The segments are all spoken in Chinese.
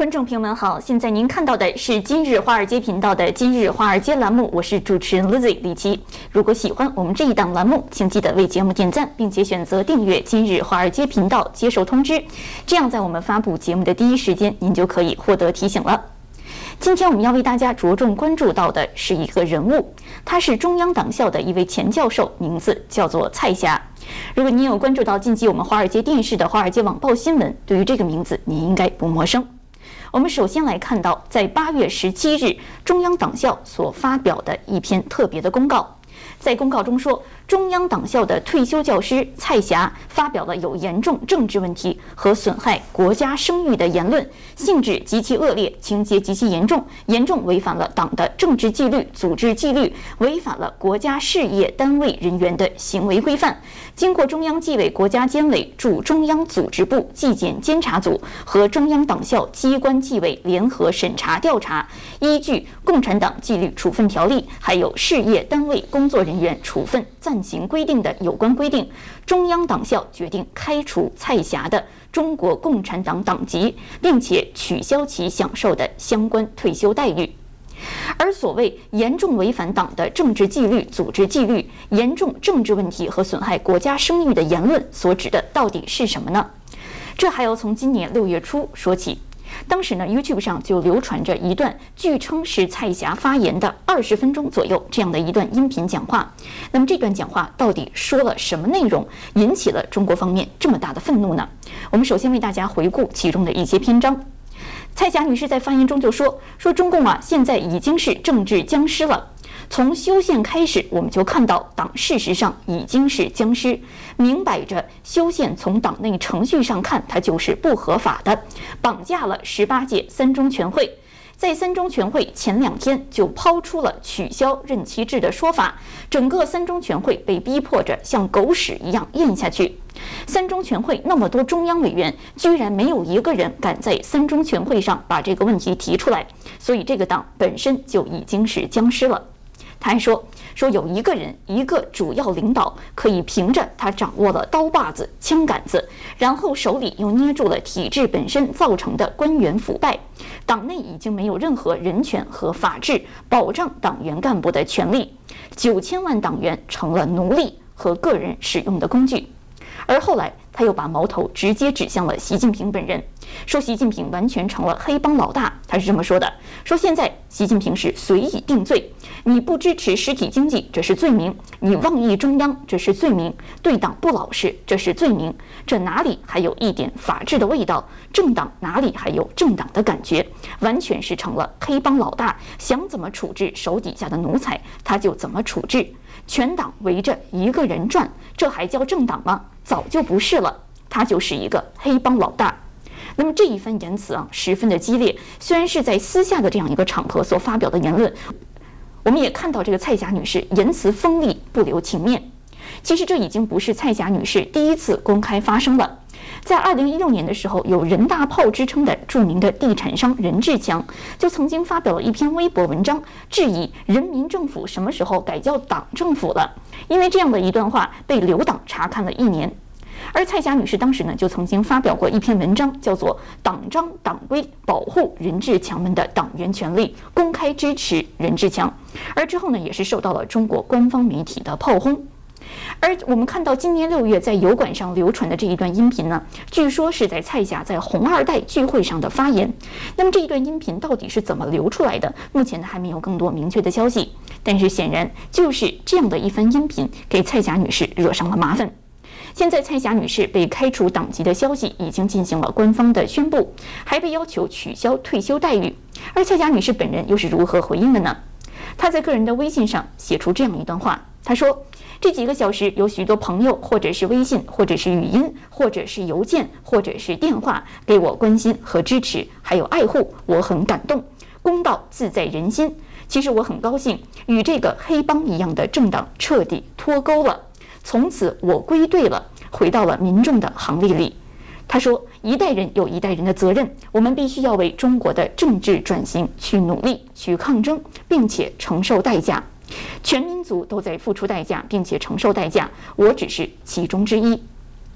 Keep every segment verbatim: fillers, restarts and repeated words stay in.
观众朋友们好，现在您看到的是今日华尔街频道的今日华尔街栏目，我是主持人 Lizzy 李琦。如果喜欢我们这一档栏目，请记得为节目点赞，并且选择订阅今日华尔街频道，接受通知，这样在我们发布节目的第一时间，您就可以获得提醒了。今天我们要为大家着重关注到的是一个人物，他是中央党校的一位前教授，名字叫做蔡霞。如果您有关注到近期我们华尔街电视的华尔街网报新闻，对于这个名字你应该不陌生。我们首先来看到，在八月十七日，中央党校所发表的一篇特别的公告。在公告中说，中央党校的退休教师蔡霞发表了有严重政治问题和损害国家声誉的言论，性质极其恶劣，情节极其严重，严重违反了党的政治纪律、组织纪律，违反了国家事业单位人员的行为规范。经过中央纪委国家监委驻中央组织部纪检监察组和中央党校机关纪委联合审查调查，依据《共产党纪律处分条例》还有《事业单位工作人员处分暂行规定》的有关规定，中央党校决定开除蔡霞的中国共产党党籍，并且取消其享受的相关退休待遇。而所谓严重违反党的政治纪律、组织纪律、严重政治问题和损害国家声誉的言论，所指的到底是什么呢？这还要从今年六月初说起。当时呢 ，YouTube 上就流传着一段据称是蔡霞发言的二十分钟左右这样的一段音频讲话。那么这段讲话到底说了什么内容，引起了中国方面这么大的愤怒呢？我们首先为大家回顾其中的一些篇章。蔡霞女士在发言中就说：“说中共啊，现在已经是政治僵尸了。从修宪开始，我们就看到党事实上已经是僵尸，明摆着修宪从党内程序上看，它就是不合法的，绑架了十八届三中全会。”在三中全会前两天就抛出了取消任期制的说法，整个三中全会被逼迫着像狗屎一样咽下去。三中全会那么多中央委员，居然没有一个人敢在三中全会上把这个问题提出来，所以这个党本身就已经是僵尸了。他还说说有一个人，一个主要领导，可以凭着他掌握了刀把子、枪杆子，然后手里又捏住了体制本身造成的官员腐败，党内已经没有任何人权和法治保障党员干部的权利，九千万党员成了奴隶和个人使用的工具。而后来他又把矛头直接指向了习近平本人，说习近平完全成了黑帮老大。他是这么说的，说现在习近平是随意定罪，你不支持实体经济，这是罪名；你妄议中央，这是罪名；对党不老实，这是罪名。这哪里还有一点法治的味道？政党哪里还有政党的感觉？完全是成了黑帮老大，想怎么处置手底下的奴才，他就怎么处置。全党围着一个人转，这还叫政党吗？早就不是了，他就是一个黑帮老大。那么这一番言辞啊，十分的激烈。虽然是在私下的这样一个场合所发表的言论，我们也看到这个蔡霞女士言辞锋利，不留情面。其实这已经不是蔡霞女士第一次公开发声了。在二零一六年的时候，有人大炮之称的著名的地产商任志强就曾经发表了一篇微博文章，质疑人民政府什么时候改叫党政府了，因为这样的一段话被留党查看了一年。而蔡霞女士当时呢，就曾经发表过一篇文章，叫做《党章党规保护任志强们的党员权利，公开支持任志强》，而之后呢，也是受到了中国官方媒体的炮轰。而我们看到今年六月在油管上流传的这一段音频呢，据说是在蔡霞在红二代聚会上的发言。那么这一段音频到底是怎么流出来的？目前呢还没有更多明确的消息。但是显然就是这样的一番音频给蔡霞女士惹上了麻烦。现在蔡霞女士被开除党籍的消息已经进行了官方的宣布，还被要求取消退休待遇。而蔡霞女士本人又是如何回应的呢？她在个人的微信上写出这样一段话，她说：“这几个小时有许多朋友，或者是微信，或者是语音，或者是邮件，或者是电话，给我关心和支持，还有爱护，我很感动。公道自在人心。其实我很高兴，与这个黑帮一样的政党彻底脱钩了。从此我归队了，回到了民众的行列里。”他说：“一代人有一代人的责任，我们必须要为中国的政治转型去努力、去抗争，并且承受代价。全民族都在付出代价，并且承受代价，我只是其中之一。”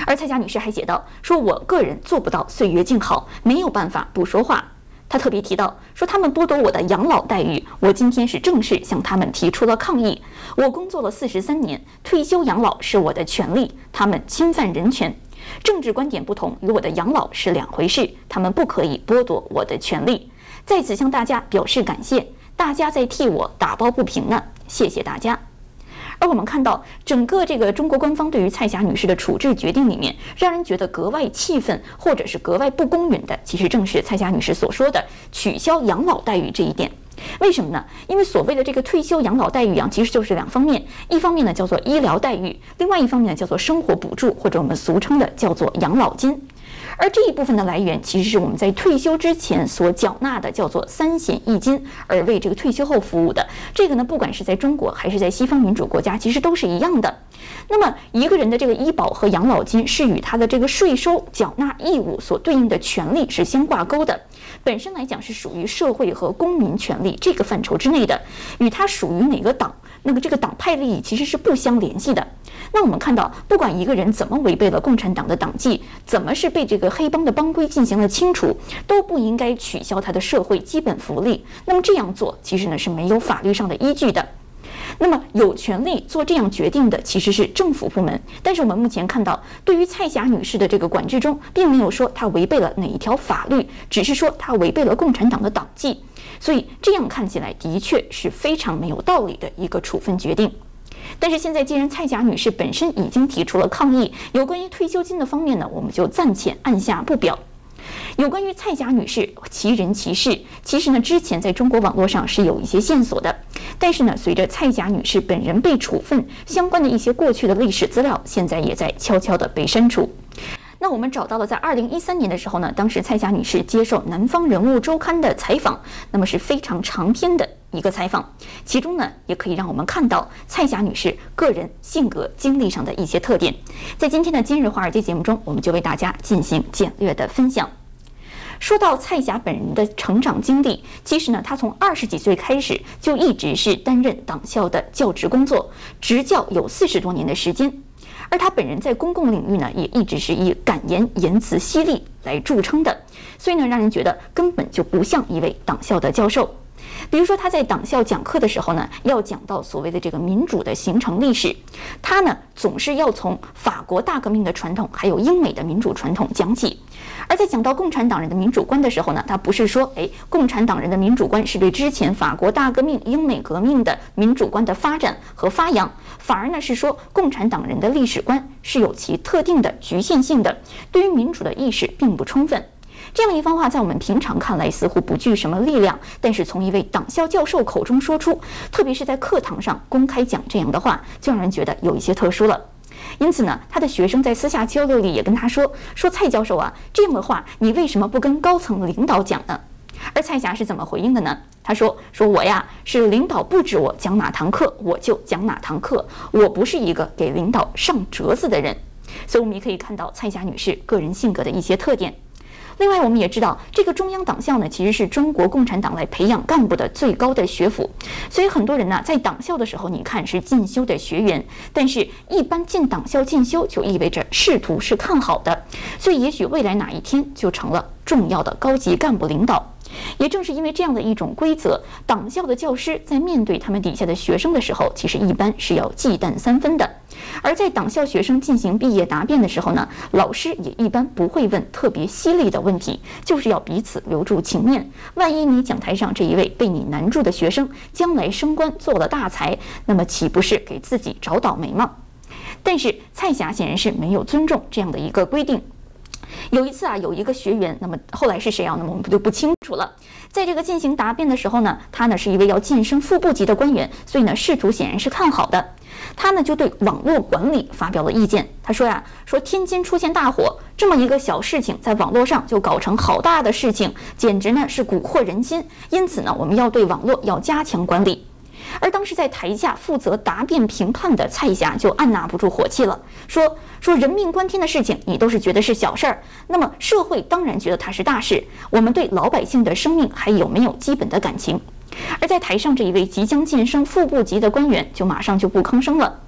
而蔡霞女士还写道，说我个人做不到岁月静好，没有办法不说话。她特别提到说，他们剥夺我的养老待遇，我今天是正式向他们提出了抗议。我工作了四十三年，退休养老是我的权利，他们侵犯人权。政治观点不同与我的养老是两回事，他们不可以剥夺我的权利。在此向大家表示感谢，大家在替我打抱不平呢，谢谢大家。而我们看到整个这个中国官方对于蔡霞女士的处置决定里面，让人觉得格外气愤或者是格外不公允的，其实正是蔡霞女士所说的取消养老待遇这一点。为什么呢？因为所谓的这个退休养老待遇啊，其实就是两方面，一方面呢叫做医疗待遇，另外一方面呢叫做生活补助，或者我们俗称的叫做养老金。而这一部分的来源，其实是我们在退休之前所缴纳的，叫做三险一金，而为这个退休后服务的。这个呢，不管是在中国还是在西方民主国家，其实都是一样的。那么一个人的这个医保和养老金是与他的这个税收缴纳义务所对应的权利是相挂钩的，本身来讲是属于社会和公民权利这个范畴之内的，与他属于哪个党，那个这个党派利益其实是不相联系的。那我们看到，不管一个人怎么违背了共产党的党纪，怎么是被这个黑帮的帮规进行了清除，都不应该取消他的社会基本福利。那么这样做其实呢是没有法律上的依据的。那么有权利做这样决定的其实是政府部门，但是我们目前看到，对于蔡霞女士的这个管制中，并没有说她违背了哪一条法律，只是说她违背了共产党的党纪。所以这样看起来的确是非常没有道理的一个处分决定。但是现在既然蔡霞女士本身已经提出了抗议，有关于退休金的方面呢，我们就暂且按下不表。有关于蔡霞女士其人其事，其实呢之前在中国网络上是有一些线索的，但是呢随着蔡霞女士本人被处分，相关的一些过去的历史资料现在也在悄悄的被删除。那我们找到了在二零一三年的时候呢，当时蔡霞女士接受《南方人物周刊》的采访，那么是非常长篇的一个采访，其中呢也可以让我们看到蔡霞女士个人性格经历上的一些特点。在今天的今日华尔街节目中，我们就为大家进行简略的分享。说到蔡霞本人的成长经历，其实呢，她从二十几岁开始就一直是担任党校的教职工作，执教有四十多年的时间。而她本人在公共领域呢，也一直是以敢言、言辞犀利来著称的，所以呢，让人觉得根本就不像一位党校的教授。比如说他在党校讲课的时候呢，要讲到所谓的这个民主的形成历史，他呢总是要从法国大革命的传统，还有英美的民主传统讲起。而在讲到共产党人的民主观的时候呢，他不是说，哎，共产党人的民主观是对之前法国大革命、英美革命的民主观的发展和发扬，反而呢是说共产党人的历史观是有其特定的局限性的，对于民主的意识并不充分。这样一番话在我们平常看来似乎不具什么力量，但是从一位党校教授口中说出，特别是在课堂上公开讲这样的话，就让人觉得有一些特殊了。因此呢，他的学生在私下交流里也跟他说，说蔡教授啊，这样的话你为什么不跟高层领导讲呢？而蔡霞是怎么回应的呢？他说，说我呀是领导布置我讲哪堂课我就讲哪堂课，我不是一个给领导上折子的人。所以我们也可以看到蔡霞女士个人性格的一些特点。另外我们也知道，这个中央党校呢其实是中国共产党来培养干部的最高的学府，所以很多人呢在党校的时候你看是进修的学员，但是一般进党校进修就意味着仕途是看好的，所以也许未来哪一天就成了重要的高级干部领导。也正是因为这样的一种规则，党校的教师在面对他们底下的学生的时候，其实一般是要忌惮三分的。而在党校学生进行毕业答辩的时候呢，老师也一般不会问特别犀利的问题，就是要彼此留住情面。万一你讲台上这一位被你难住的学生将来升官做了大才，那么岂不是给自己找倒霉吗？但是蔡霞显然是没有尊重这样的一个规定。有一次啊，有一个学员，那么后来是谁啊？那么我们就不清楚了。在这个进行答辩的时候呢，他呢是一位要晋升副部级的官员，所以呢仕途显然是看好的。他呢就对网络管理发表了意见。他说呀，说天津出现大火，这么一个小事情，在网络上就搞成好大的事情，简直呢是蛊惑人心。因此呢，我们要对网络要加强管理。而当时在台下负责答辩评判的蔡霞就按捺不住火气了，说说人命关天的事情你都是觉得是小事儿，那么社会当然觉得它是大事，我们对老百姓的生命还有没有基本的感情？而在台上这一位即将晋升副部级的官员就马上就不吭声了。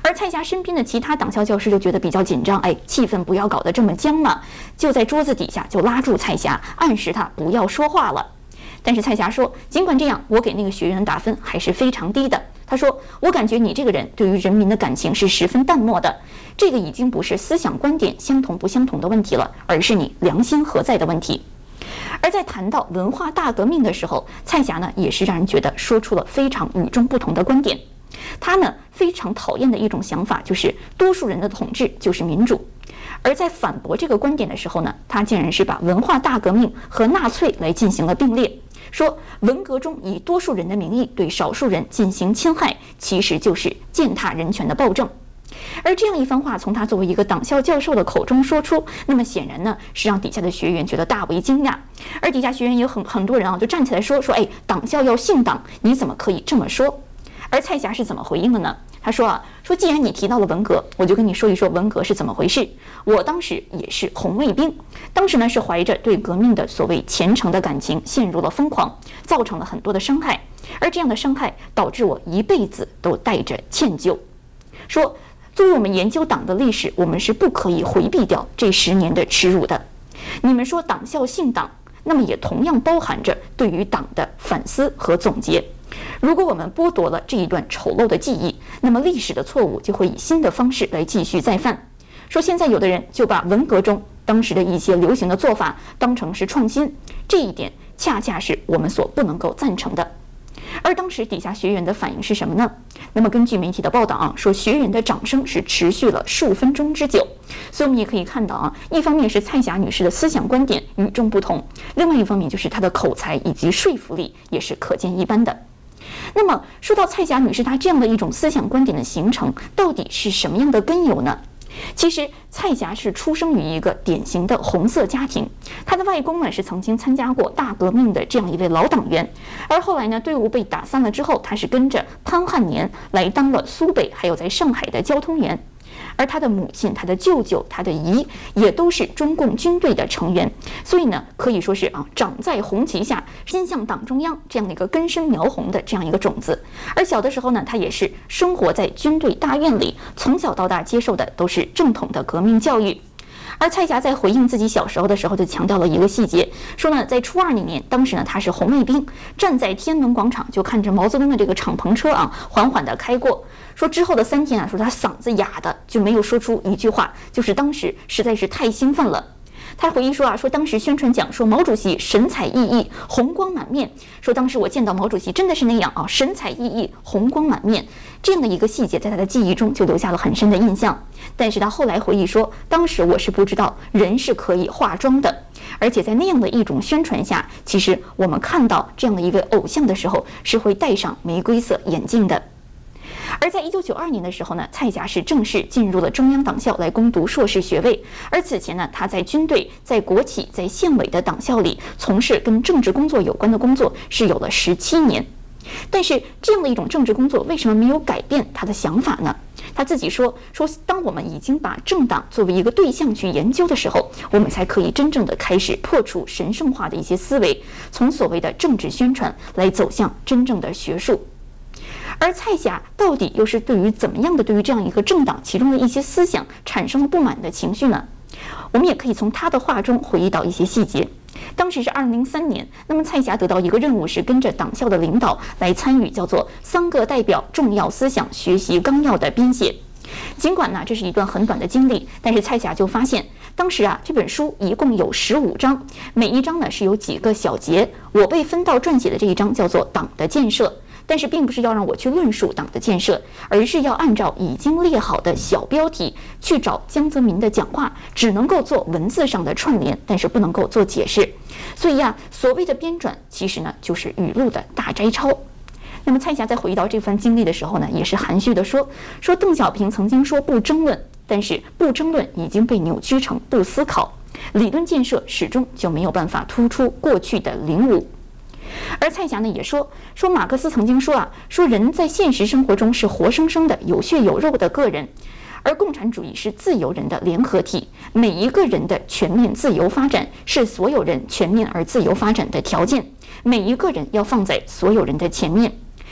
而蔡霞身边的其他党校教师就觉得比较紧张，哎，气氛不要搞得这么僵嘛，就在桌子底下就拉住蔡霞，暗示她不要说话了。但是蔡霞说，尽管这样，我给那个学员的打分还是非常低的。她说，我感觉你这个人对于人民的感情是十分淡漠的，这个已经不是思想观点相同不相同的问题了，而是你良心何在的问题。而在谈到文化大革命的时候，蔡霞呢也是让人觉得说出了非常与众不同的观点。她呢非常讨厌的一种想法就是多数人的统治就是民主。而在反驳这个观点的时候呢，她竟然是把文化大革命和纳粹来进行了并列，说文革中以多数人的名义对少数人进行侵害，其实就是践踏人权的暴政。而这样一番话从他作为一个党校教授的口中说出，那么显然呢是让底下的学员觉得大为惊讶。而底下学员也有很很多人啊就站起来说说，哎，党校要信党，你怎么可以这么说？而蔡霞是怎么回应的呢？他说啊，说既然你提到了文革，我就跟你说一说文革是怎么回事。我当时也是红卫兵，当时呢是怀着对革命的所谓虔诚的感情，陷入了疯狂，造成了很多的伤害。而这样的伤害导致我一辈子都带着歉疚。说作为我们研究党的历史，我们是不可以回避掉这十年的耻辱的。你们说党校信党，那么也同样包含着对于党的反思和总结。如果我们剥夺了这一段丑陋的记忆，那么历史的错误就会以新的方式来继续再犯。说现在有的人就把文革中当时的一些流行的做法当成是创新，这一点恰恰是我们所不能够赞成的。而当时底下学员的反应是什么呢？那么根据媒体的报道啊，说学员的掌声是持续了数分钟之久。所以我们也可以看到啊，一方面是蔡霞女士的思想观点与众不同，另外一方面就是她的口才以及说服力也是可见一斑的。那么说到蔡霞女士她这样的一种思想观点的形成，到底是什么样的根由呢？其实蔡霞是出生于一个典型的红色家庭，她的外公呢是曾经参加过大革命的这样一位老党员，而后来呢队伍被打散了之后，他是跟着潘汉年来当了苏北还有在上海的交通员。而他的母亲、他的舅舅、他的姨也都是中共军队的成员，所以呢，可以说是啊，长在红旗下，心向党中央这样的一个根深苗红的这样一个种子。而小的时候呢，他也是生活在军队大院里，从小到大接受的都是正统的革命教育。而蔡霞在回应自己小时候的时候，就强调了一个细节，说呢，在初二那年，当时呢他是红卫兵，站在天安门广场，就看着毛泽东的这个敞篷车啊，缓缓地开过。说之后的三天啊，说他嗓子哑的就没有说出一句话，就是当时实在是太兴奋了。他回忆说啊，说当时宣传讲说毛主席神采奕奕，红光满面。说当时我见到毛主席真的是那样啊，神采奕奕，红光满面。这样的一个细节在他的记忆中就留下了很深的印象。但是他后来回忆说，当时我是不知道人是可以化妆的，而且在那样的一种宣传下，其实我们看到这样的一个偶像的时候，是会戴上玫瑰色眼镜的。而在一九九二年的时候呢，蔡霞是正式进入了中央党校来攻读硕士学位。而此前呢，她在军队、在国企、在县委的党校里从事跟政治工作有关的工作是有了十七年。但是这样的一种政治工作为什么没有改变她的想法呢？她自己说说，当我们已经把政党作为一个对象去研究的时候，我们才可以真正的开始破除神圣化的一些思维，从所谓的政治宣传来走向真正的学术。而蔡霞到底又是对于怎么样的对于这样一个政党其中的一些思想产生了不满的情绪呢？我们也可以从她的话中回忆到一些细节。当时是二零零三年，那么蔡霞得到一个任务，是跟着党校的领导来参与叫做三个代表重要思想学习纲要的编写。尽管呢这是一段很短的经历，但是蔡霞就发现当时啊这本书一共有十五章，每一章呢是有几个小节。我被分到撰写的这一章叫做党的建设，但是并不是要让我去论述党的建设，而是要按照已经列好的小标题去找江泽民的讲话，只能够做文字上的串联，但是不能够做解释。所以啊，所谓的编纂其实呢就是语录的大摘抄。那么蔡霞在回忆到这番经历的时候呢，也是含蓄地说说邓小平曾经说不争论，但是不争论已经被扭曲成不思考，理论建设始终就没有办法突出过去的领悟。而蔡霞呢也说说马克思曾经说啊，说人在现实生活中是活生生的有血有肉的个人，而共产主义是自由人的联合体，每一个人的全面自由发展是所有人全面而自由发展的条件，每一个人要放在所有人的前面。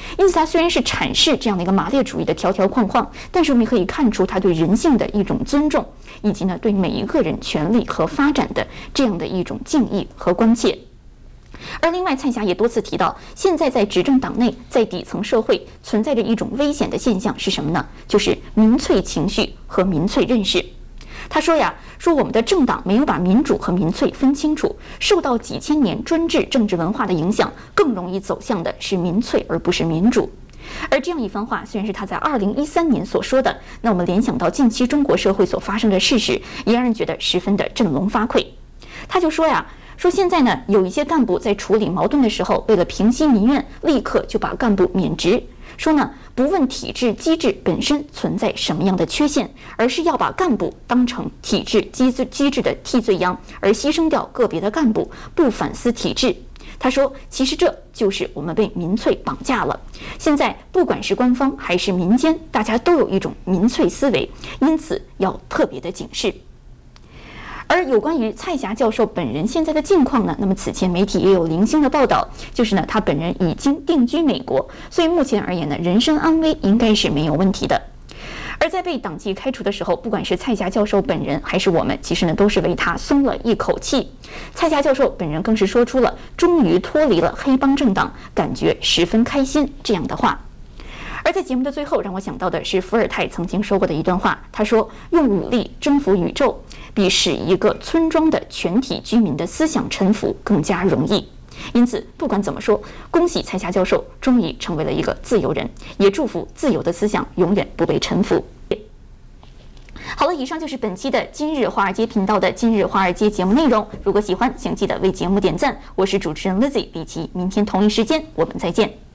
因此，他虽然是阐释这样的一个马列主义的条条框框，但是我们也可以看出他对人性的一种尊重，以及呢对每一个人权利和发展的这样的一种敬意和关切。而另外，蔡霞也多次提到，现在在执政党内，在底层社会存在着一种危险的现象是什么呢？就是民粹情绪和民粹认识。他说呀，说我们的政党没有把民主和民粹分清楚，受到几千年专制政治文化的影响，更容易走向的是民粹而不是民主。而这样一番话虽然是他在二零一三年所说的，那我们联想到近期中国社会所发生的事实，也让人觉得十分的振聋发聩。他就说呀，说现在呢，有一些干部在处理矛盾的时候，为了平息民怨，立刻就把干部免职。说呢，不问体制机制本身存在什么样的缺陷，而是要把干部当成体制机制机制的替罪羊，而牺牲掉个别的干部，不反思体制。他说，其实这就是我们被民粹绑架了。现在不管是官方还是民间，大家都有一种民粹思维，因此要特别的警示。而有关于蔡霞教授本人现在的境况呢，那么此前媒体也有零星的报道，就是呢，他本人已经定居美国，所以目前而言呢，人身安危应该是没有问题的。而在被党籍开除的时候，不管是蔡霞教授本人还是我们，其实呢都是为他松了一口气。蔡霞教授本人更是说出了终于脱离了黑帮政党，感觉十分开心这样的话。而在节目的最后，让我想到的是伏尔泰曾经说过的一段话，他说，用武力征服宇宙，比使一个村庄的全体居民的思想臣服更加容易。因此，不管怎么说，恭喜蔡霞教授终于成为了一个自由人，也祝福自由的思想永远不被臣服。好了，以上就是本期的今日华尔街频道的今日华尔街节目内容。如果喜欢，请记得为节目点赞。我是主持人 Lizzy 李琦，明天同一时间我们再见。